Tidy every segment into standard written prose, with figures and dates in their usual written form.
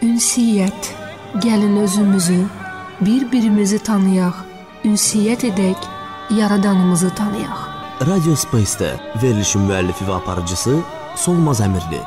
Ünsiyyət. Gəlin özümüzü, bir-birimizi tanıyaq, ünsiyyət edək, yaradanımızı tanıyaq. Radio Space-də verilişin müəllifi və aparıcısı Solmaz Əmirli.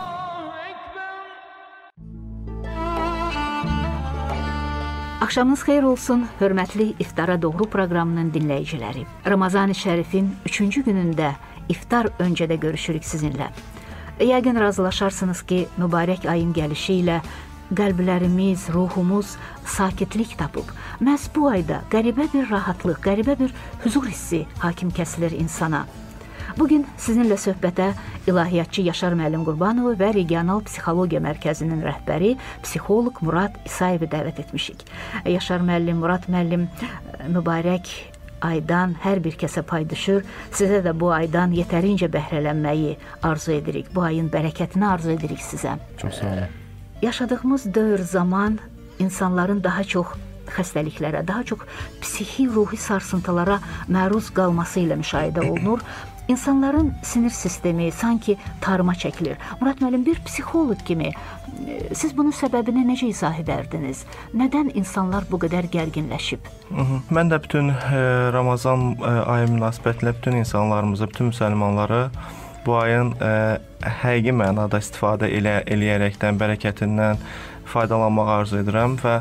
Axşamınız xeyir olsun, hörmətli İftara Doğru proqramının dinləyiciləri. Ramazan-ı Şərifin 3-cü günündə iftar öncədə görüşürük sizinlə. Yəqin razılaşarsınız ki, mübarək ayın gəlişi ilə qəlblərimiz, ruhumuz sakitlik tapıb. Məhz bu ayda qəribə bir rahatlıq, qəribə bir huzur hissi hakim kəsilir insana. Bugün sizinlə söhbətə ilahiyyatçı Yaşar müəllim Qurbanov və Regional Psixologiya Mərkəzinin rəhbəri, psixoloq Murad İsayevi dəvət etmişik. Yaşar müəllim, Murad müəllim, mübarək aydan hər bir kəsə pay düşür. Sizə də bu aydan yetərincə bəhrələnməyi arzu edirik. Bu ayın bərəkətini arzu edirik sizə. Çox sağ olun. Yaşadığımız dövr zaman insanların daha çox xəstəliklərə, daha çox psixi, ruhi sarsıntılara məruz qalması ilə müşahidə olunur. İnsanların sinir sistemi sanki tarıma çəkilir. Murad müəllim, bir psixoloq kimi siz bunun səbəbini necə izah edərdiniz? Nədən insanlar bu qədər gərginləşib? Mən də bütün Ramazan ayı münasibətilə bütün insanlarımızı, bütün müsəlmanları bu ayın həqiqi mənada istifadə eləyərəkdən, bərəkətindən faydalanmağı arzu edirəm və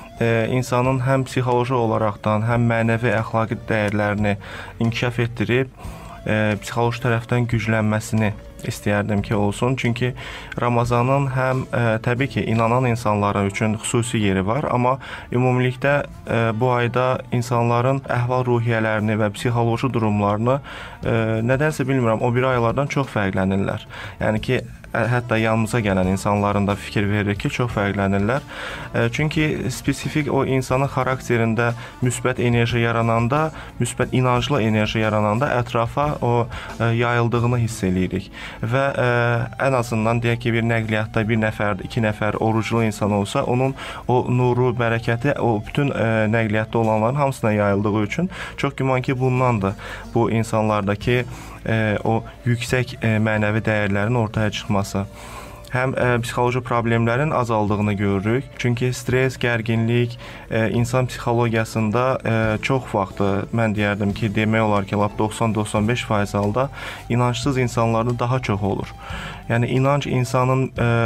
insanın həm psixoloji olaraqdan, həm mənəvi əxlaqi dəyərlərini inkişaf etdirib, psixoloji tərəfdən güclənməsini istəyərdim ki, olsun. Çünki Ramazanın həm təbii ki, inanan insanlar üçün xüsusi yeri var, amma ümumilikdə bu ayda insanların əhval-ruhiyyələrini və psixoloji durumlarını nədənsə bilmirəm, o bir aylardan çox fərqlənirlər. Yəni ki, hətta yanımıza gələn insanların da fikir verir ki, çox fərqlənirlər. Çünki spesifik o insanın xarakterində müsbət enerji yarananda, müsbət inanclı enerji yarananda ətrafa o yayıldığını hiss edirik. Və ən azından deyək ki, bir nəqliyyatda bir nəfər, iki nəfər oruclu insan olsa, onun o nuru, bərəkəti o bütün nəqliyyatda olanların hamısına yayıldığı üçün çox güman ki, bundandır bu insanlardakı o yüksək mənəvi dəyərlərin ortaya çıxması. Həm psixoloji problemlərin azaldığını görürük. Çünki stres, gərginlik insan psixologiyasında çox vaxtı, mən deyərdim ki, demək olar ki, 90-95% halda inançsız insanlarda daha çox olur. Yəni inanc insanın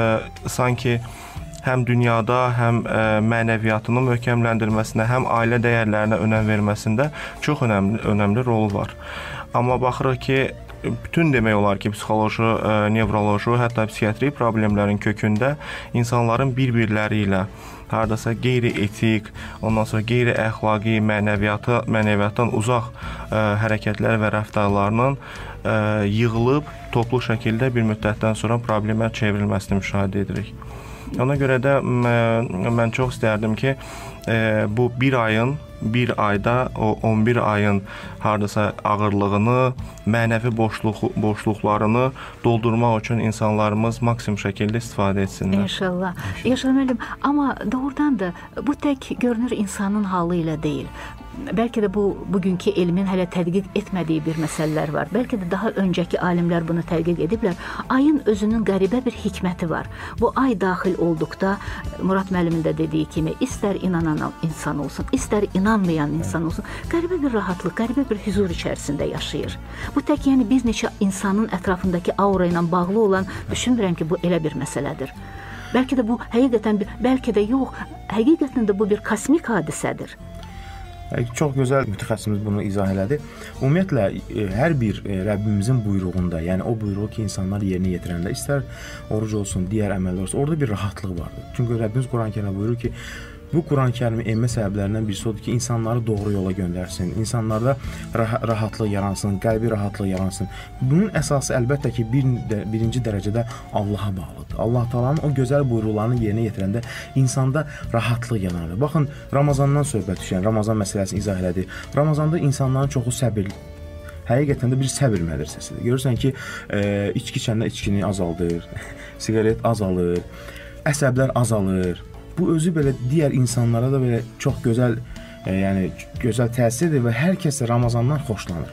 sanki həm dünyada, həm mənəviyyatının möhkəmləndirməsinə, həm ailə dəyərlərinə önəm verməsində çox önəmli rolu var. Amma baxırıq ki, bütün demək olar ki, psixoloji, nevroloji, hətta psixiatri problemlərin kökündə insanların bir-birləri ilə hardasa qeyri-etik, ondan sonra qeyri-əxlaqi, mənəviyyatdan uzaq hərəkətlər və rəftarlarının yığılıb toplu şəkildə bir müddətdən sonra problemə çevrilməsini müşahidə edirik. Ona görə də mən çox istərdim ki, bu bir ayda o 11 ayın hardasa ağırlığını, mənəvi boşluqlarını doldurmaq üçün insanlarımız maksimum şəkildə istifadə etsinlər. İnşallah. Yaşar müəllim, amma doğrudan da bu tək görünür insanın halı ilə deyil. Bəlkə də bugünkü elmin hələ tədqiq etmədiyi bir məsələlər var. Bəlkə də daha öncəki alimlər bunu tədqiq ediblər. Ayın özünün qəribə bir hikməti var. Bu ay daxil olduqda, Murad müəllimin də dediyi kimi, istər inanan insan olsun, istər inanmayan insan olsun, qəribə bir rahatlıq, qəribə bir huzur içərisində yaşayır. Bu tək yəni bir neçə insanın ətrafındakı aura ilə bağlı olan, düşünmürəm ki, bu elə bir məsələdir. Bəlkə də bu həqiqətən, bəlkə də yox, həqiqətən də bu bir kosmik hadisədir. Çox gözəl mütəxəssisimiz bunu izah elədi. Ümumiyyətlə, hər bir Rəbbimizin buyruğunda, yəni o buyruğu ki, insanlar yerinə yetirəndə, istər oruc olsun, digər əməllər olsun, orada bir rahatlıq vardır. Çünki Rəbbimiz Quran-Kərimdə buyurur ki, bu Quran-Kərimin enmə səbəblərindən birisi odur ki, insanları doğru yola göndərsin, insanlarda rahatlıq yaransın, qəlbi rahatlıq yaransın. Bunun əsası əlbəttə ki, birinci dərəcədə Allaha bağlıdır. Allah Taala'nın o gözəl buyruqlarını yerinə yetirəndə insanda rahatlıq yaranır. Baxın, Ramazandan söhbət düşən, Ramazan məsələsini izah elədi. Ramazanda insanların çoxu səbirli. Həqiqətən də bir səbir mədrəsəsidir. Görürsən ki, içki içəndə içkini azaldır, siqaret azalır, əsəblər azalır. Bu özü belə digər insanlara da belə çox gözəl, yəni gözəl təsirdir və hər kəs Ramazandan xoşlanır.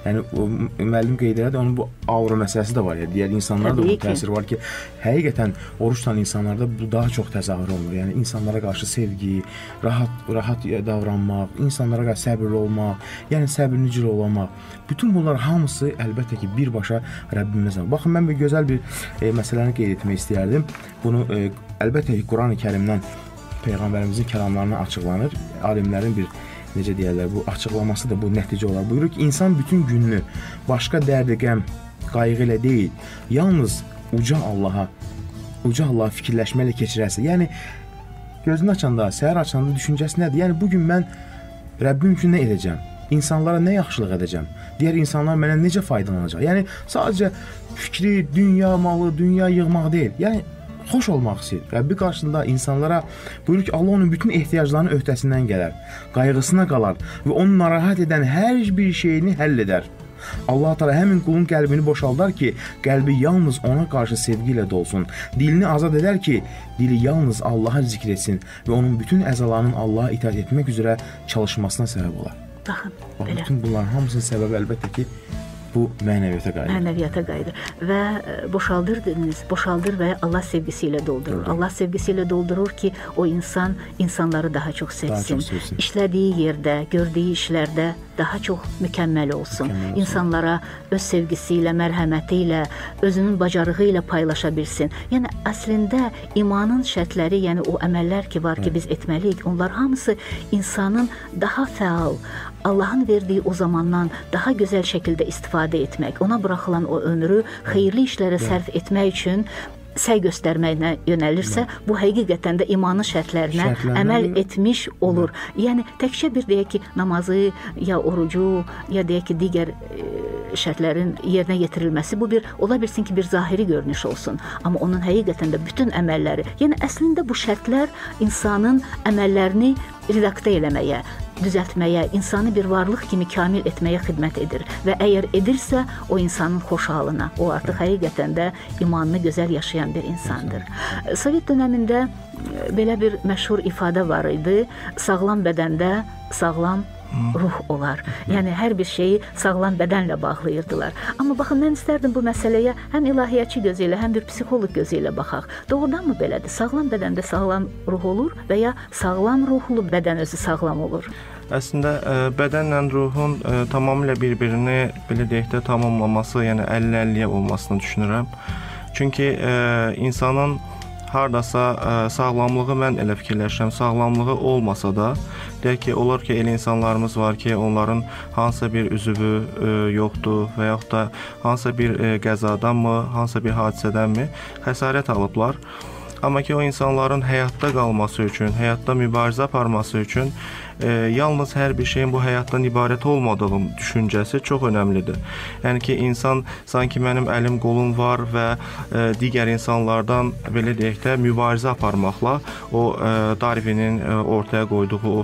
Yəni o müəllim qeyd elədi, onun bu aura məsələsi də var ya. Digər insanlarda da bu təsir var ki, həqiqətən oruç tutan insanlarda bu daha çox təzahür olunur. Yəni insanlara qarşı sevgi, rahat davranmaq, insanlara qarşı səbirli olmaq, yəni səbirli olmaq. Bütün bunlar hamısı əlbəttə ki, birbaşa Rəbbimizlə. Baxın, mən bir gözəl bir məsələni qeyd etmək istəyərdim. Bunu əlbəttə ki, Qurani-Kərimdən Peyğəmbərimizin kəlamlarına açıqlanır. Alimlərin bir necə deyirlər, bu açıqlaması da bu nəticə olar. Buyurur ki, insan bütün gününü başqa dərd, qəm, qayğı ilə deyil, yalnız uca Allaha fikirləşməklə keçirərsə. Yəni gözünü açanda, səhər açanda düşüncəsi nədir? Yəni bugün mən Rəbbim üçün nə edəcəm? İnsanlara nə yaxşılıq edəcəm? Digər insanlar mənə necə faydalanacaq? Yəni sadəcə fikri, dünya malı, dünya yığmaq deyil. Yəni xoş olmaq istəyir. Rəbbi qarşısında insanlara buyurur ki, Allah onun bütün ehtiyaclarının öhdəsindən gələr, qayğısına qalar və onu narahat edən hər bir şeyini həll edər. Allah Teala həmin qulun qəlbini boşaldar ki, qəlbi yalnız ona qarşı sevgi ilə dolsun. Dilini azad edər ki, dili yalnız Allah'a zikr etsin və onun bütün əzalarının Allah'a itaat etmək üzrə çalışmasına səbəb olar. Baxın, belə. Bütün bunların hamısının səbəbi əlbəttə ki, bu mənəviyyata qayıdır. Mənəviyyata qayıdır və boşaldır və Allah sevgisi ilə doldurur. Doğru. Allah sevgisi ilə doldurur ki, o insanları daha çox sevsin. İşlədiyi yerdə, gördüyü işlərdə daha çox mükəmməl olsun. İnsanlara öz sevgisi ilə, mərhəməti ilə, özünün bacarığı ilə paylaşa bilsin. Yəni əslində imanın şərtləri, yəni o əməllər ki var ki, biz etməliyik. Onlar hamısı insanın daha fəal, Allahın verdiyi o zamandan daha gözəl şəkildə istifadə etmək, ona buraxılan o ömrü xeyirli işlərə sərf etmək üçün səy göstərməyinə yönəlirsə, bu həqiqətən də imanın şərtlərinə əməl etmiş olur. Yəni təkcə bir deyək ki, namazı ya orucu ya deyək ki, digər şərtlərin yerinə yetirilməsi bu bir ola bilsin ki, bir zahiri görünüş olsun. Amma onun həqiqətən də bütün əməlləri, yəni əslində bu şərtlər insanın əməllərini redaktə eləməyə, düzəltməyə, insanı bir varlıq kimi kamil etməyə xidmət edir və əgər edirsə, o insanın xoş halına, o artıq həqiqətən də imanını gözəl yaşayan bir insandır. Sovet dönəmində belə bir məşhur ifadə var idi, sağlam bədəndə sağlam ruh olar. Yəni hər bir şeyi sağlam bədənlə bağlayırdılar. Amma baxın, mən istərdim bu məsələyə həm ilahiyyatçı gözü ilə, həm bir psixoloq gözü ilə baxaq. Doğrudanmı belədir? Sağlam bədəndə sağlam ruh olur və ya sağlam ruhlu bədən özü sağlam olur? Əslində bədənlə ruhun tamamilə bir-birini belə deyək də tamamlaması, yəni 50-50-yə olmasını düşünürəm. Çünki insanın hardasa sağlamlığı mən elə fikirləşirəm, sağlamlığı olmasa da, deyək ki, olar ki, elə insanlarımız var ki, onların hansısa bir üzvü yoxdur və yaxud da hansısa bir qəzadanmı, hansısa bir hadisədənmi xəsarət alıblar. Amma ki, o insanların həyatda qalması üçün, həyatda mübarizə aparması üçün yalnız hər bir şeyin bu həyatdan ibarət olmadığı düşüncəsi çox önəmlidir. Yəni ki, insan sanki mənim əlim, qolum var və digər insanlardan belə deyək də mübarizə aparmaqla o Darwinin ortaya qoyduğu o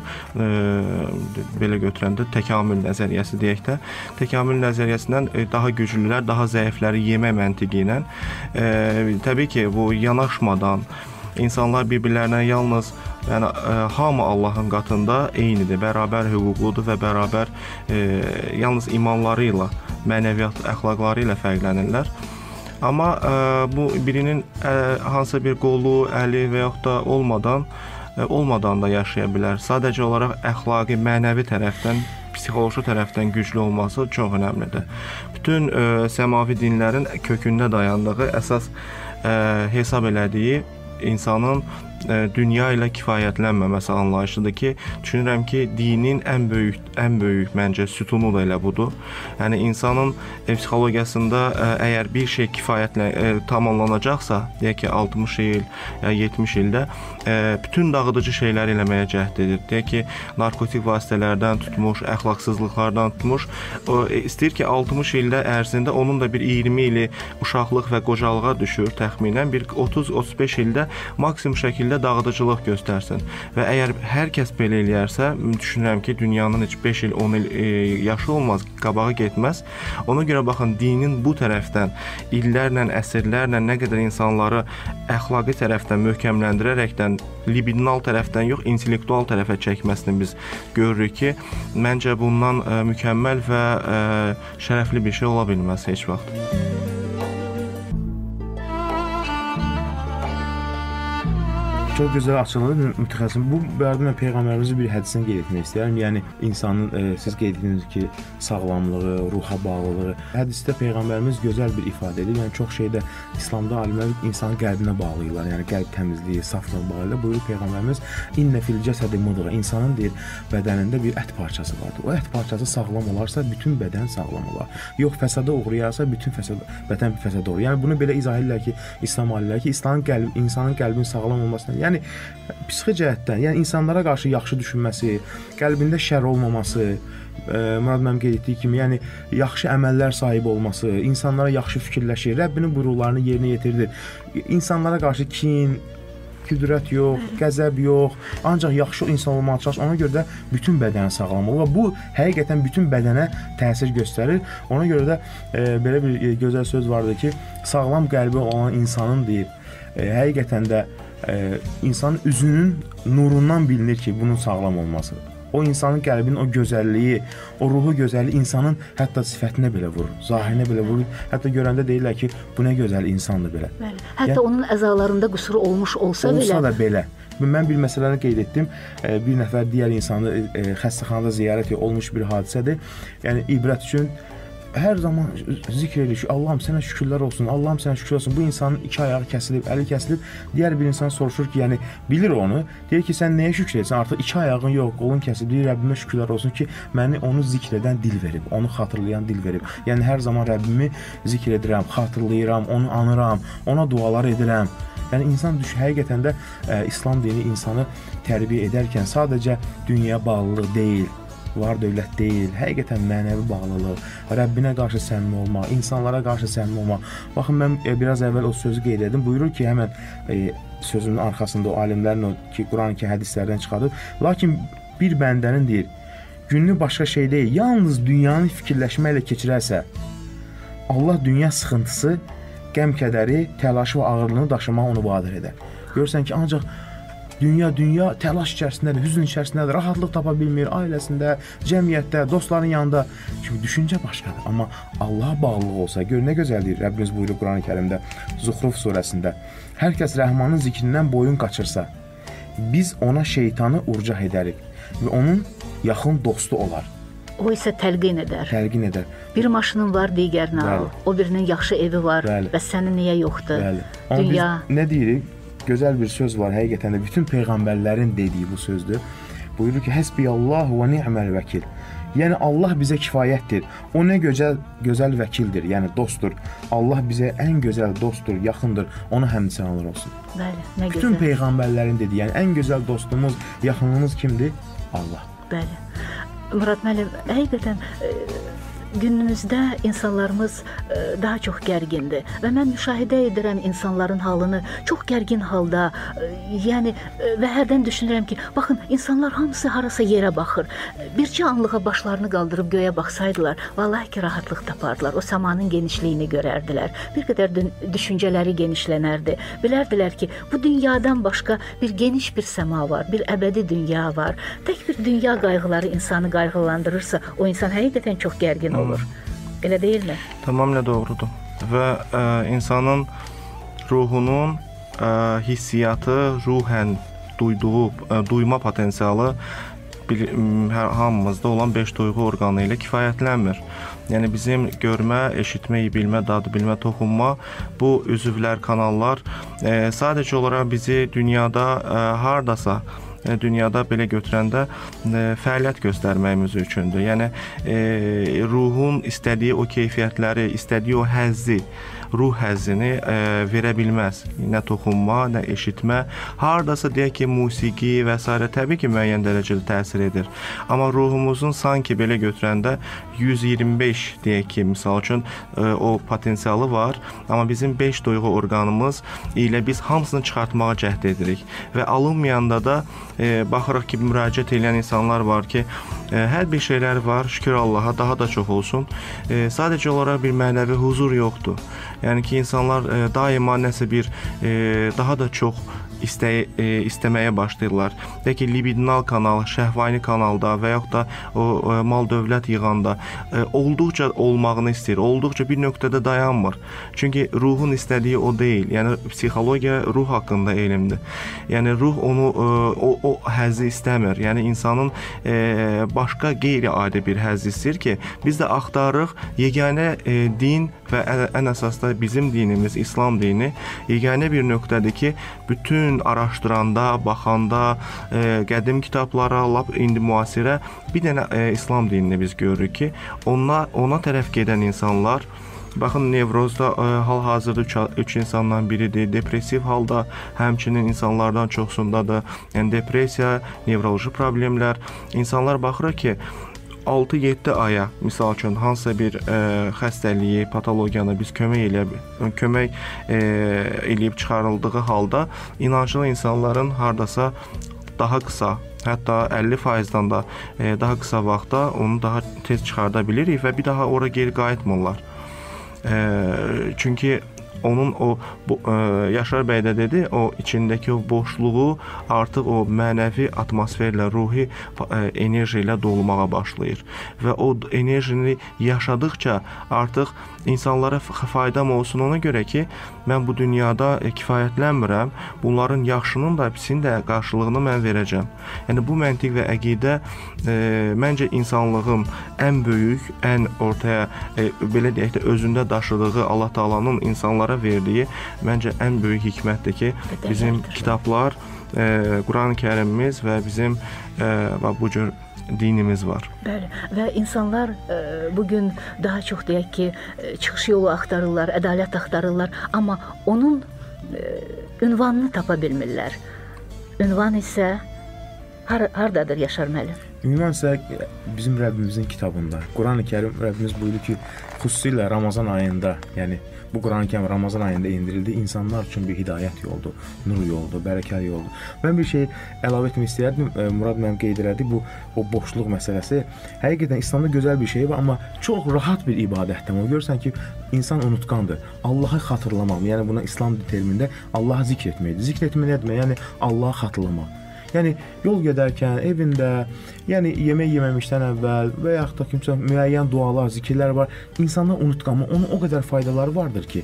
belə götürəndə təkamül nəzəriyyəsi deyək də, təkamül nəzəriyyəsindən daha güclülər, daha zəifləri yemək məntiqi ilə təbii ki, bu yanaşmadan insanlar bir-birlərinə yalnız hamı Allahın qatında eynidir, bərabər hüquqludur və bərabər yalnız imanları ilə, mənəviyyat əxlaqları ilə fərqlənirlər. Amma bu birinin hansısa bir qolu, əli və yaxud da olmadan da yaşaya bilər. Sadəcə olaraq əxlaqi, mənəvi tərəfdən, psixoloji tərəfdən güclü olması çox önəmlidir. Bütün səmavi dinlərin kökündə dayandığı, əsas hesab elədiyi insanın dünya ilə kifayətlənməməsi anlayışıdır ki, düşünürəm ki, dinin ən böyük məncə sütunu da elə budur. Yəni insanın psixologiyasında əgər bir şey tamamlanacaqsa, deyək ki, 60 il ya 70 ildə bütün dağıdıcı şeyləri eləməyə cəhd edir. Deyək ki, narkotik vasitələrdən tutmuş, əxlaqsızlıqlardan tutmuş, istəyir ki, 60 ildə ərzində onun da bir 20 ili uşaqlıq və qocalığa düşür təxminən, bir 30-35 ildə maksimum şəkildə şəkildə dağıdıcılıq göstərsin. Və əgər hər kəs belə eləyərsə, düşünürəm ki, dünyanın heç 5 il, 10 il yaşı olmaz, qabağa getməz. Ona görə baxın, dinin bu tərəfdən illərlə, əsrlərlə nə qədər insanları əxlaqi tərəfdən möhkəmləndirərəkdən libidinal tərəfdən yox, intellektual tərəfə çəkməsini biz görürük ki, məncə bundan mükəmməl və şərəfli bir şey ola bilməz heç vaxt. Çox gözəl açıqladı mütəxəssis. Bu barədə Peyğəmbərimizin bir hədisini qeyd etmək istəyirəm. Yəni insanın siz qeyd etdiniz ki, sağlamlığı, ruha bağlılığı. Hədisdə Peyğəmbərimiz gözəl bir ifadə edir. Yəni çox şeydə İslamda alimlər insanın qəlbinə bağlayırlar. Yəni qəlb təmizliyi, saflığı bağlayırlar. Buyurur Peyğəmbərimiz: "İnnə fil cəsədi mudğa." İnsanın deyir bədənində bir ət parçası vardır. O ət parçası sağlam olarsa bütün bədən sağlam olar. Yox, fəsada uğrayarsa bütün bədən fəsada uğrayar. Yəni bunu belə izah edirlər ki, İslam alimləri ki, insanın qəlbinin sağlam olmasına, yəni psixi cəhətdən, yəni insanlara qarşı yaxşı düşünməsi, qəlbində şər olmaması, Murad müəllim qeyd etdiyi kimi, yəni yaxşı əməllər sahibi olması, insanlara yaxşı fikirləşir, Rəbbinin buyruqlarını yerinə yetirir. İnsanlara qarşı kin, küdrət yox, qəzəb yox, ancaq yaxşı insan olmağa çalış. Ona görə də bütün bədəni sağlam olur və bu həqiqətən bütün bədənə təsir göstərir. Ona görə də belə bir gözəl söz vardır ki, sağlam qəlbi olan insanın deyir, həqiqətən də insanın üzünün nurundan bilinir ki, bunun sağlam olması. O insanın qəlbinin o gözəlliyi, o ruhu gözəlliyi insanın hətta sifətinə belə vurur, zahirinə belə vurur. Hətta görəndə deyirlər ki, bu nə gözəl insandır belə. Bəli. Hətta onun əzalarında qüsuru olmuş olsa da belə. Mən bir məsələni qeyd etdim. Bir nəfər digər insanı xəstəxanada ziyarət olmuş bir hadisədir. Yəni ibrət üçün hər zaman zikr edir ki, Allahım sənə şükürlər olsun, Allahım sənə şükür olsun. Bu insanın 2 ayağı kəsilib, əli kəsilib. Digər bir insan soruşur ki, yəni bilir onu. Deyir ki, sən nəyə şükür edirsən? Artıq 2 ayağın yox, qolun kəsilib. Deyir, Rəbbimə şükürlər olsun ki, məni onu zikr edən dil verib, onu xatırlayan dil verib. Yəni hər zaman Rəbbimi zikr edirəm, xatırlayıram, onu anıram, ona dualar edirəm. Yəni insan həqiqətən də İslam dini insanı tərbiyə edərkən sadəcə dünyaya bağlılıq deyil, var dövlət deyil, həqiqətən mənəvi bağlılıq, Rəbbinə qarşı səmimi olmaq, insanlara qarşı səmimi olmaq. Baxın, mən biraz əvvəl o sözü qeyd etdim. Buyurur ki, həmən sözünün arxasında o alimlərin ki, Quran-ı hədislərdən çıxardır. Lakin bir bəndənin deyir, günlük başqa şey deyil, yalnız dünyanı fikirləşməklə keçirərsə, Allah dünya sıxıntısı, qəm-kədəri, təlaşı və ağırlığını daşımağa onu vadir edər. Görürsən ki, ancaq dünya təlaş içərisindədir, hüzn içərisindədir, rahatlıq tapa bilmir, ailəsində, cəmiyyətdə, dostların yanında. Çünki düşüncə başqadır. Amma Allaha bağlılıq olsa, gör nə gözəldir. Rəbbimiz buyurur Quran-ı Kərimdə, Zuxruf surəsində. Hər kəs Rəhmanın zikrindən boyun qaçırsa, biz ona şeytanı urcah edərik və onun yaxın dostu olar. O isə təlqin edər. Təlqin edər. Bir maşının var, digərini al. O birinin yaxşı evi var və sənin niyə yoxdur? Dünya. Nə deyirik? Gözəl bir söz var, həqiqətən də bütün peyğəmbərlərin dediyi bu sözdür. Buyurur ki, Həsbiyallahu və ni'məl vəkil. Yəni Allah bizə kifayətdir. O nə gözəl vəkildir, yəni dostdur. Allah bizə ən gözəl dostdur, yaxındır. Ona həmd sənalar olsun. Bəli, nə gözəl. Bütün peyğəmbərlərin dediyi, yəni ən gözəl dostumuz, yaxınlığımız kimdir? Allah. Bəli. Murad müəllim, həqiqətən günümüzdə insanlarımız daha çox gərgindir və mən müşahidə edirəm insanların halını çox gərgin halda, yəni və hərdən düşünürəm ki, baxın, insanlar hamısı harasa yerə baxır. Bircə anlığa başlarını qaldırıb göyə baxsaydılar, vallahi ki, rahatlıq tapardılar, o səmanın genişliyini görərdilər, bir qədər düşüncələri genişlənərdi, bilərdilər ki, bu dünyadan başqa bir geniş bir səma var, bir əbədi dünya var. Tək bir dünya qayğıları insanı qayğılandırırsa, o insan həqiqətən çox gərgin olur. Elə deyilmi? Tamamilə doğrudur. Və insanın ruhunun hissiyatı, ruhən duyma potensialı hamımızda olan 5 duyğu orqanı ilə kifayətlənmir. Yəni bizim görmə, eşitmə, bilmə, dadı bilmə, toxunma, bu üzvlər, kanallar sadəcə olaraq bizi dünyada hardasa, dünyada belə götürəndə fəaliyyət göstərməyimiz üçündür. Yəni ruhun istədiyi o keyfiyyətləri, istədiyi o həzzi ruh həzzini verə bilməz. Nə toxunma, nə eşitmə. Hardasa deyək ki, musiqi və s. təbii ki, müəyyən dərəcədə təsir edir. Amma ruhumuzun sanki belə götürəndə 125 deyək ki, misal üçün o potensialı var. Amma bizim 5 duyğu orqanımız ilə biz hamısını çıxartmağa cəhd edirik. Və alınmayanda da baxırıq ki, müraciət edən insanlar var ki, hər bir şeylər var, şükür Allaha, daha da çox olsun. Sadəcə olaraq bir mənəvi huzur yoxdur. Yəni ki, insanlar daima nəsə bir daha da çox istəməyə başlayırlar. Deyək ki, libidinal kanal, şəhvani kanalda və yaxud da o mal-dövlət yığanda olduqca olmağını istəyir, olduqca bir nöqtədə dayanmır. Çünki ruhun istədiyi o deyil. Yəni, psixologiya ruh haqqında elmdir. Yəni, ruh onu, o həzzi istəmir. Yəni, insanın başqa qeyri-adi bir həzz istəyir ki, biz də axtarırıq yeganə din və ən əsasda bizim dinimiz, İslam dini, yeganə bir nöqtədir ki, bütün araşdıranda, baxanda, qədim kitablara, lap indi müasirə bir dənə İslam dinini biz görürük ki, ona tərəf gedən insanlar, baxın, nevrozda hal-hazırda 3 insandan biridir, depressiv halda həmçinin insanlardan çoxsundadır. Yəni, depressiya, nevroloji problemlər, insanlar baxırıq ki, 6-7 aya, misal üçün, hansısa bir xəstəliyi, patologiyanı biz kömək eləyib çıxarıldığı halda inanclı insanların hardasa daha qısa, hətta 50%-dan da daha qısa vaxtda onu daha tez çıxarda bilirik və bir daha ora geri qayıtmırlar. Çünki onun Yaşar bəy də dedi, o içindəki o boşluğu artıq o mənəvi atmosferlə, ruhi enerji ilə dolmağa başlayır. Və o enerjini yaşadıkca artıq insanlara faydam olsun ona görə ki, mən bu dünyada kifayətlənmirəm, bunların yaxşının da, pisinin də qarşılığını mən verəcəm. Yəni, bu məntiq və əqidə məncə insanlığın ən böyük, ən ortaya, belə deyək də, özündə daşıdığı Allah Taalanın insanlara verdiyi məncə ən böyük hikmətdir ki, bizim kitablar, Quran-ı Kərimimiz və bizim bu cür dinimiz var. Bəli, və insanlar bugün daha çox deyək ki, çıxış yolu axtarırlar, ədalət axtarırlar, amma onun ünvanını tapa bilmirlər. Ünvan isə hardadır Yaşar müəllim? Ünvan isə bizim Rəbbimizin kitabında. Quran-ı Kərim Rəbbimiz buyurur ki, xüsusilə Ramazan ayında, yəni bu Quran-ı Kərim Ramazan ayında indirildi, insanlar üçün bir hidayət yoldur, nur yoldur, bərəkət yoldur. Mən bir şey əlavə etmək istəyərdim, Murad mənim qeyd elədi, o boşluq məsələsi. Həqiqətən İslamda gözəl bir şey var, amma çox rahat bir ibadətdir. O görürsən ki, insan unutqandır. Allahı xatırlamaq, yəni buna İslam termində Allahı zikr etməkdir. Zikr etmək nə demək? Yəni Allahı xatırlamaq. Yəni, yol gedərkən, evində, yəni yemək yeməmişdən əvvəl və yaxud da kimsə müəyyən dualar, zikirlər var. İnsanlar unutqanmı, onun o qədər faydaları vardır ki,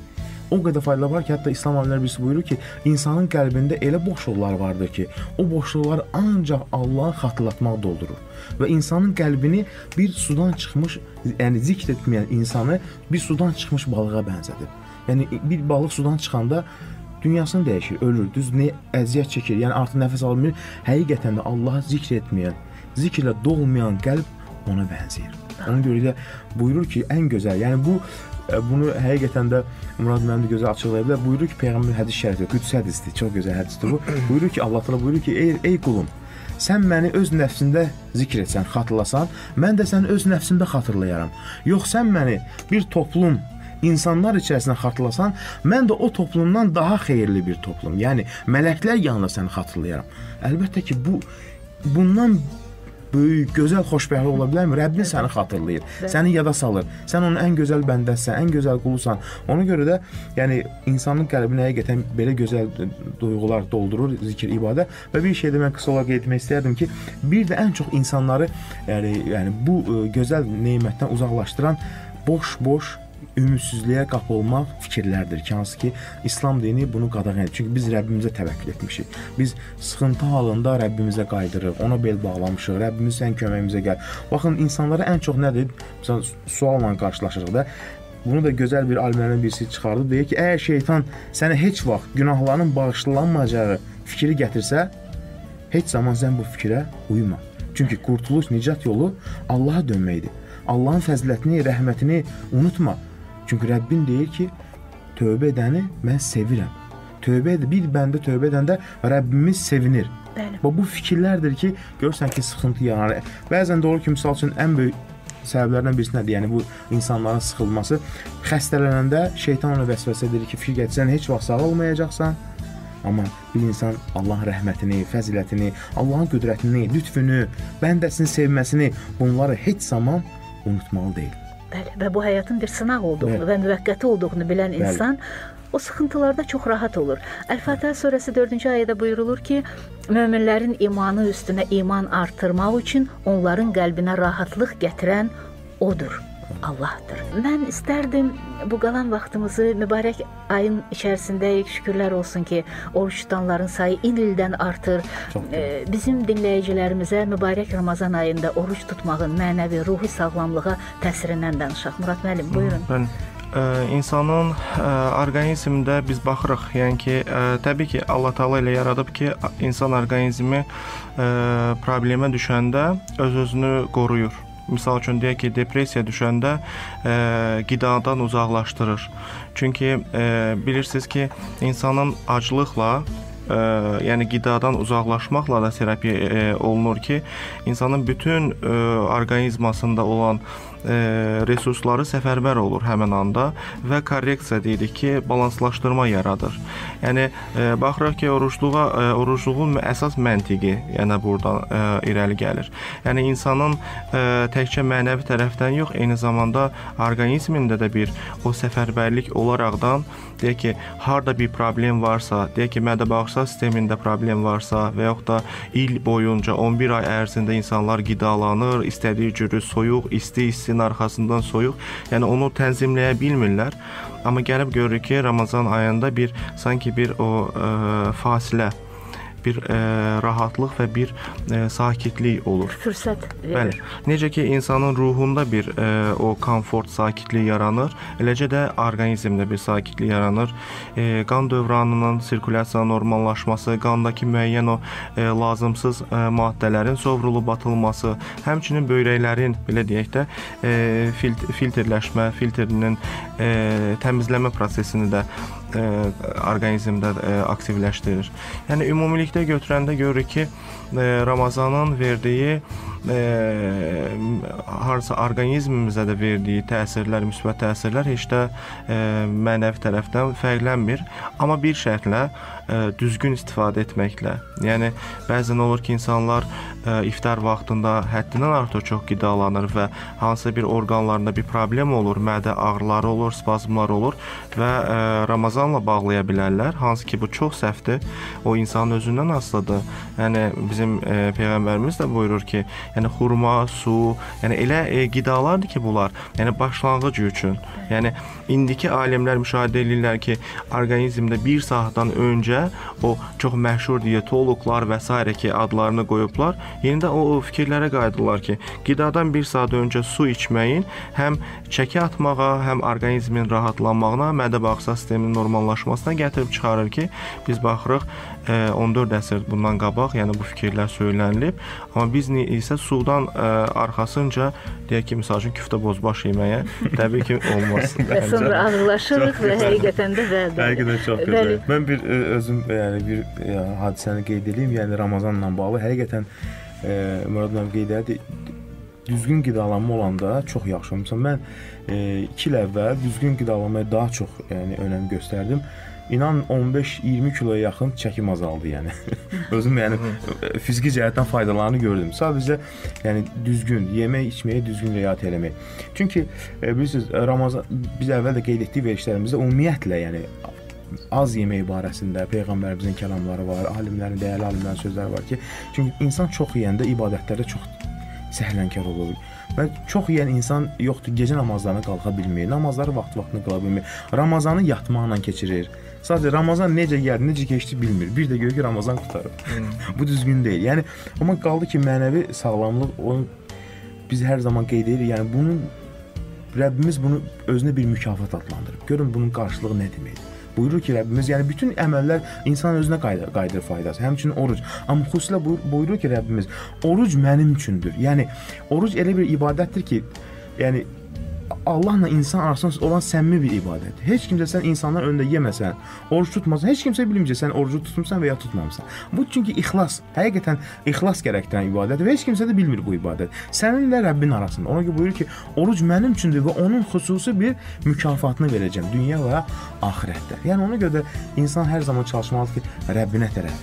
hətta İslam alimləri birisi buyurur ki, insanın qəlbində elə boşluqlar vardır ki, o boşluqlar ancaq Allahı xatırlatmaq doldurur. Və insanın qəlbini bir sudan çıxmış, yəni zikr etməyən insanı bir sudan çıxmış balığa bənzədir. Yəni, bir balıq sudan çıxanda dünyasını dəyişir, ölür, düz nə əziyyət çəkir, yəni artıq nəfəs almır. Həqiqətən də Allahı zikr etməyən, zikirlə dolmayan qəlb ona bənzəyir. Ona görə də buyurur ki, ən gözəl, yəni bunu həqiqətən də Murad müəllim də gözəl açıqlaya bilər. Buyurur ki, Peyğəmbər hədis şərifdir, qüdsi hədisdir, çox gözəl hədisdir bu. Buyurur ki, Allah təala buyurur ki, ey qulum, sən məni öz nəfsində zikr etsən, xatırlasan, mən də səni öz nəfsimdə xatırlayaram. Yox, sən məni bir toplum, insanlar içərisində xatırlasan, mən də o toplumdan daha xeyirli bir toplum, yəni mələklər yanında səni xatırlayaram. Əlbəttə ki, bundan böyük, gözəl xoşbəxtlik ola bilərmi? Rəbbin səni xatırlayır, səni yada salır. Sən onun ən gözəl bəndəsən, ən gözəl qulusan. Ona görə də, yəni insanın qəlbinə həqiqətən belə gözəl duyğular doldurur zikir, ibadət. Və bir şey də mən qısa olaraq etmək istərdim ki, bir də ən çox insanları, yəni bu gözəl nemətdən uzaqlaşdıran boş ümidsizliyə qapılmaq fikirlərdir ki, hansı ki, İslam dini bunu qadağan edir. Çünki biz Rəbbimizə təvəkkül etmişik. Biz sıxıntı halında Rəbbimizə qaydırıq, ona bel bağlamışıq, Rəbbimiz sən köməyimizə gəl. Baxın, insanlara ən çox nədir? Məsələn, sualla qarşılaşırıq da, bunu da gözəl bir alimlərdən birisi çıxardı. Deyir ki, əgər şeytan sənə heç vaxt günahlarının bağışlanmayacağı fikri gətirsə, heç zaman sən bu fikrə uyma. Çünki qurtuluş, nicat yolu Allaha dönməkdir. Allahın fəzilətini, rəhmətini unutma. Çünki Rəbbin deyir ki, tövbə edəni mən sevirəm. Bir bəndə tövbə edəndə Rəbbimiz sevinir. Bəli. Bu fikirlərdir ki, görürsən ki, sıxıntı yaranır. Bəzən doğru ki, misal üçün ən böyük səbəblərdən birisi nədir? Yəni bu insanların sıxılması. Xəstələnəndə şeytan ona vəsvəsə edir ki, fikir gətirsən heç vaxt sağ olmayacaqsan. Amma bir insan Allahın rəhmətini, fəzilətini, Allahın qüdrətini, lütfünü, bəndəsini sevməsini, bunları heç zaman unutmalı deyil. Bəli, və bu həyatın bir sınaq olduğunu və müvəqqəti olduğunu bilən insan o sıxıntılarda çox rahat olur. Əl-Fatihə surəsi 4-cü ayədə buyurulur ki, möminlərin imanı üstünə iman artırmaq üçün onların qəlbinə rahatlıq gətirən odur. Allahdır. Mən istərdim bu qalan vaxtımızı mübarək ayın içərisindəyik. Şükürlər olsun ki, oruç tutanların sayı il-ildən artır. Bizim dinləyicilərimizə mübarək Ramazan ayında oruç tutmağın mənəvi, ruhi sağlamlığa təsirindən danışaq. Murad müəllim, buyurun. İnsanın orqanizmində biz baxırıq, yəni ki, təbii ki, Allah Taala elə yaradıb ki, insan orqanizmi problemə düşəndə öz-özünü qoruyur. Misal üçün deyək ki, depressiya düşəndə qidadan uzaqlaşdırır. Çünki bilirsiniz ki, insanın aclıqla, yəni qidadan uzaqlaşmaqla da terapiya olunur ki, insanın bütün orqanizmasında olan resursları səfərbər olur həmin anda və korreksiya deyirik ki, balanslaşdırma yaradır. Yəni baxırıq ki, orucluğun əsas məntiqi yəni buradan irəli gəlir. Yəni insanın təkcə mənəvi tərəfdən yox, eyni zamanda orqanizmində də bir o səfərbərlik olaraqdan deyək ki, harda bir problem varsa, deyək ki, mədə-bağırsaq sistemində problem varsa və yaxud da il boyunca 11 ay ərzində insanlar qidalanır, istədiyi cürü soyuq, isti arxasından soyuq, yəni onu tənzimləyə bilmirlər. Amma gəlib görürük ki, Ramazan ayında sanki bir o fasilə, bir rahatlıq və bir sakitlik olur. Fürsət verir. Bəli. Necə ki, insanın ruhunda bir o komfort, sakitlik yaranır, eləcə də orqanizmdə bir sakitlik yaranır. Qan dövranının, sirkulyasiyanın normallaşması, qandakı müəyyən o lazımsız maddələrin sovrulub atılması, həmçinin böyrəklərin, belə deyək də, filtrinin təmizləmə prosesini də orqanizmdə aktivləşdirir. Yəni ümumilikdə götürəndə görürük ki, Ramazanın verdiyi harca orqanizmimizə də verdiyi təsirlər, müsbət təsirlər heç də mənəvi tərəfdən fərqlənmir. Amma bir şərtlə düzgün istifadə etməklə. Yəni bəzən olur ki, insanlar iftar vaxtında həddindən artıq çox qidalanır və hansısa bir orqanlarında bir problem olur, mədə ağrıları olur, spazmlar olur və Ramazanla bağlaya bilərlər. Hansı ki, bu çox səhvdir. O insanın özündən asılıdır. Yəni bizim Peyğəmbərimiz də buyurur ki, yəni xurma, su, yəni elə qidalardır ki, bunlar, yəni başlanğıc üçün. Yəni indiki alimlər müşahidə edirlər ki, orqanizmdə 1 saatdan öncə o çox məşhur diyetoloqlar və s. ki, adlarını qoyublar. Yeni də o fikirlərə qayıdırlar ki, qidadan 1 saat öncə su içməyin həm çəki atmağa, həm orqanizmin rahatlanmağına, mədə-bağırsaq sisteminin normallaşmasına gətirib çıxarır ki, biz baxırıq 14 əsr bundan qabaq, yəni bu fikirlər söylənilib. Amma biz isə sudan arxasınca deyək ki, misal üçün küftə bozbaş yeməyə təbii ki, olmaz. Və sonra ağırlaşırıq və həqiqətən də həqiqətən çox gözəl. Mən bir özüm bir hadisəni qeyd edeyim, yəni Ramazanla bağlı həqiqətən Murad müəllim qeyd etdi. Düzgün qidalanma olanda çox yaxşı. Məsələn, mən 2 il əvvəl düzgün qidalanmaya daha çox önəm göstərdim. İnan 15-20 kiloya yaxın çəkim azaldı, yəni. Özüm yəni fiziki cəhətdən faydalarını gördüm. Sadəcə yəni düzgün yemək, içməyə düzgün riayət eləmək. Çünki bilirsiniz, Ramazan biz əvvəl də qeyd etdik verilişlərimizdə ümumiyyətlə yəni az yemək barəsində Peyğəmbərimizin kəlamları var, alimlərin, dəyərli alimlərin sözləri var ki, çünki insan çox yeyəndə ibadətlərdə çox səhlənkar olur. Və çox yeyən insan yoxdur, gecə namazlarına qalxa bilmir, namazları vaxt-vaxtına qıla bilmir, Ramazanı yatmaqla keçirir. Sadəcə Ramazan necə gəldi, necə keçdi bilmir. Bir də görür ki, Ramazan qurtarıb. Bu düzgün deyil. Yəni, amma qaldı ki, mənəvi sağlamlıq, onu biz hər zaman qeyd edirik. Yəni, Rəbbimiz bunu özünə bir mükafat adlandırıb. Görün, bunun qarşılığı nə deməkdir? Buyurur ki, Rəbbimiz, yəni bütün əməllər insan özünə qayıdır faydası, həmçinin oruc. Amma xüsusilə buyurur ki, Rəbbimiz, oruc mənim üçündür. Yəni, oruc elə bir ibadətdir ki, yəni Allahla insan arasında olan səmimi bir ibadətdir. Heç kimsə sən insanlar önündə yeməsən, oruç tutmasan, heç kimsə bilməyəcək sən orucu tutmusan və ya tutmamısan. Bu çünki ixlas, həqiqətən ixlas gərəkdirən ibadətdir və heç kimsə də bilmir bu ibadət. Səninlə Rəbbin arasında. Ona görə buyurur ki, oruc mənim üçündür və onun xüsusi bir mükafatını verəcəm dünya və axirətdə. Yəni ona görə də insan hər zaman çalışmalıdır ki, Rəbbinə tərəf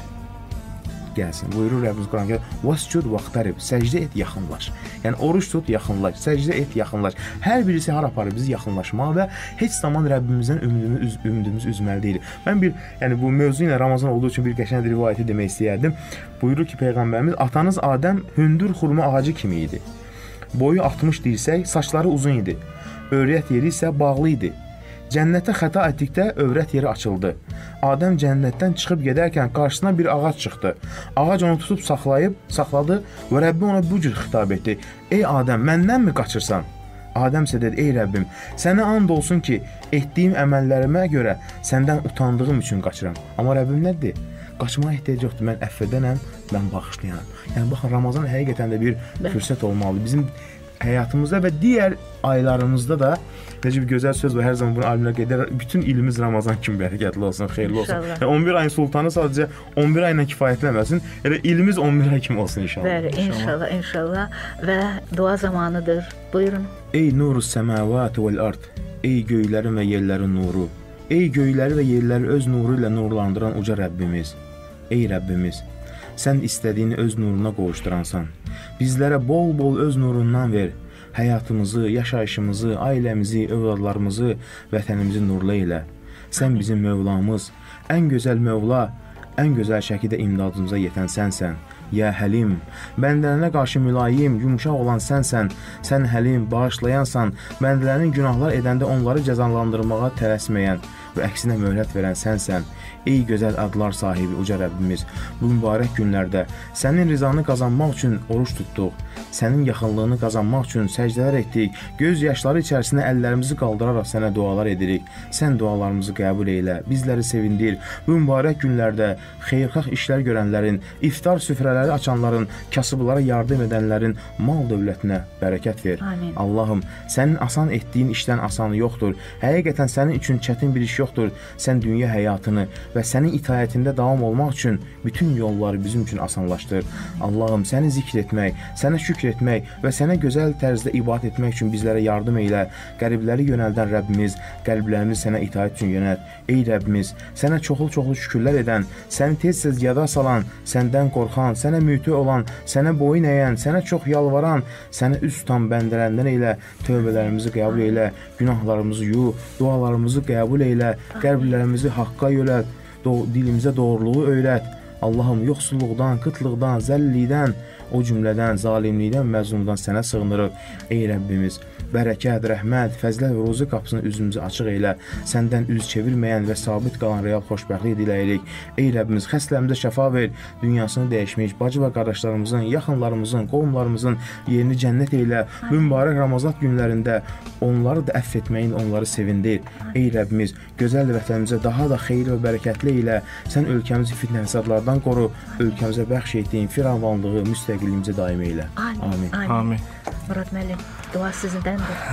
gəlsin. Buyurur Rəbbimiz Quranda: "Vascud vaqtarib", səcdə et, yaxınlaş. Yəni oruç tut, yaxınlaş, səcdə et, yaxınlaş. Hər birisi hara aparır bizi yaxınlaşmağa və heç zaman Rəbbimizdən ümidimizi üzməli deyil. Mən bu mövzu ilə Ramazan olduğu üçün bir qəşəng rivayəti demək istəyərdim. Buyurur ki, Peyğəmbərimiz: "Atanız Adəm hündür xurma ağacı kimi idi. Boyu 60 dirsək, saçları uzun idi. Övrət yeri isə bağlı idi. Cənnətə xəta etdikdə övrət yeri açıldı. Adəm cənnətdən çıxıb gedərkən qarşısına bir ağac çıxdı. Ağac onu tutub saxladı və Rəbbim ona bu cür xitab etdi: "Ey Adəm, məndənmi qaçırsan?" Adəm isə dedi: "Ey Rəbbim, sənə and olsun ki, etdiyim əməllərimə görə səndən utandığım üçün qaçıram." Amma Rəbbim nə dedi? Qaçmağa ehtiyac yoxdur. Mən əfv edənəm, mən bağışlayanam. Yəni baxın, Ramazan həqiqətən də bir fürsət olmalıdır. Bizim həyatımızda və digər aylarımızda da necə bir gözəl söz var, hər zaman bunu alimlər qeyd edir: bütün ilimiz Ramazan kimi bərəkətli olsun, xeyirli olsun. Yəni 11 ayın sultanı sadəcə 11 ayla kifayətlənməsin, elə ilimiz 11 ay kimi olsun inşallah. Bəli, inşallah və dua zamanıdır. Buyurun. Ey nurus semavati vel ard, ey göylərin və yerlərin nuru, ey göyləri və yerləri öz nuru ilə nurlandıran uca Rəbbimiz. Ey Rəbbimiz, sən istədiyini öz nuruna qovuşduransan. Bizlərə bol-bol öz nurundan ver. Həyatımızı, yaşayışımızı, ailəmizi, övladlarımızı, vətənimizi nurla elə. Sən bizim Mövlamız, ən gözəl Mövla, ən gözəl şəkildə imdadımıza yetən sənsən. Ya Həlim, bəndələrinə qarşı mülayim, yumşaq olan sənsən. Sən Həlim, bağışlayansan, bəndələrin günahlar edəndə onları cəzalandırmağa tələsməyən və əksinə möhlət verən sənsən. Ey gözəl adlar sahibi uca Rəbbimiz, bu mübarək günlərdə sənin rizanı qazanmaq üçün oruç tutduq. Sənin yaxınlığını qazanmaq üçün səcdələr etdik. Göz yaşları içərisində əllərimizi qaldıraraq sənə dualar edirik. Sən dualarımızı qəbul eylə, bizləri sevindir. Bu mübarək günlərdə xeyirxah işlər görənlərin, iftar süfrələri açanların, kasıblara yardım edənlərin mal dövlətinə bərəkət ver. Amin. Allahım, sənin asan etdiyin işdən asanı yoxdur. Həqiqətən sənin üçün çətin bir iş yoxdur. Sən dünya həyatını və sənin itayətində davam olmaq üçün bütün yolları bizim üçün asanlaşdır. Allahım, səni zikr etmək, sənə şükr etmək və sənə gözəl tərzdə ibadət etmək üçün bizlərə yardım eylə. Qəribləri yönəldən Rəbbimiz, qəlblərimizi sənə itaət üçün yönəlt. Ey Rəbbimiz, sənə çoxlu şükürlər edən, səni tez-tez yada salan, səndən qorxan, sənə mütə olan, sənə boyun əyən, sənə çox yalvaran, sənə üz tutan bəndələrindən eylə. Tövbələrimizi qəbul eylə, günahlarımızı yu, dualarımızı qəbul eylə, qəlblərimizi haqqa yönəlt, dilimizə doğruluğu öyrət. Allahım, yoxsulluqdan, qıtlıqdan, zəllilikdən, o cümlədən, zalimlikdən, məzlumdan sənə sığınırıq. Ey Rəbbimiz, bərəkət, rəhmət, fəzlə və ruzi qapısını üzümüzü açıq eylə. Səndən üz çevirməyən və sabit qalan real xoşbəxtlik diləyirik. Ey Rəbbimiz, xəstələrimizə şəfa ver, dünyasını dəyişmiş, bacı və qardaşlarımızın, yaxınlarımızın, qovumlarımızın yerini cənnət eylə. Bu mübarək Ramazan günlərində onları da əfv etməyin, onları sevindir. Ey Rəbbimiz, gözəl vətənimizə daha da xeyir və bərəkətli eylə. Sən ölkəmizi fitnə fəsadlardan qoru, ölkəmizə bəxş etdiyin firavanlığı, müstəqilliyimizi daim eylə. Amin. Murad müəllim, dua sizindəndir.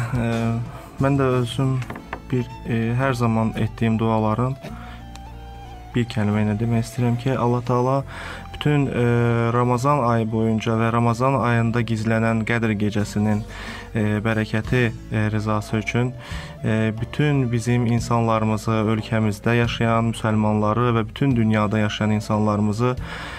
Mən də özüm hər zaman etdiyim duaların bir kəlmə ilə demək istəyirəm ki, Allah Taala bütün Ramazan ayı boyunca və Ramazan ayında gizlənən Qədr gecəsinin bərəkəti, rızası üçün bütün bizim insanlarımızı, ölkəmizdə yaşayan müsəlmanları və bütün dünyada yaşayan insanlarımızı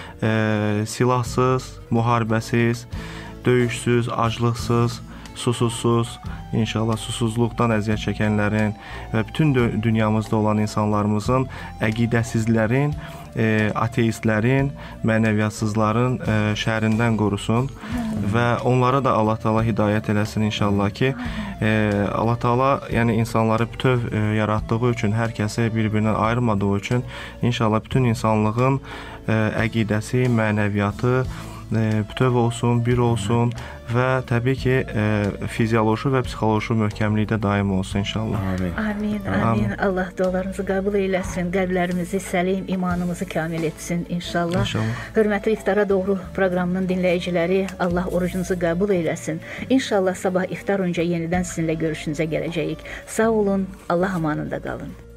silahsız, müharibəsiz, döyüşsüz, aclıqsız, susuzsuz, inşallah susuzluqdan əziyyət çəkənlərin və bütün dünyamızda olan insanlarımızın, əqidəsizlərin, ateistlərin, mənəviyyatsızların şərindən qorusun və onlara da Allah Taala hidayət eləsin inşallah ki, Allah Taala yəni insanları bütöv yaratdığı üçün, hər kəsi bir-birindən ayırmadığı üçün inşallah bütün insanlığın əqidəsi, mənəviyyatı bütöv olsun, bir olsun və təbii ki, fizioloji və psixoloji möhkəmlikdə daim olsun inşallah. Amin. Amin, amin. Allah dualarınızı qəbul eyləsin, qəlblərimizi səlim, imanımızı kamil etsin inşallah. Hörmətli İftara Doğru proqramının dinləyiciləri, Allah orucunuzu qəbul eyləsin. İnşallah sabah iftar öncə yenidən sizinlə görüşünüzə gələcəyik. Sağ olun, Allah amanında qalın.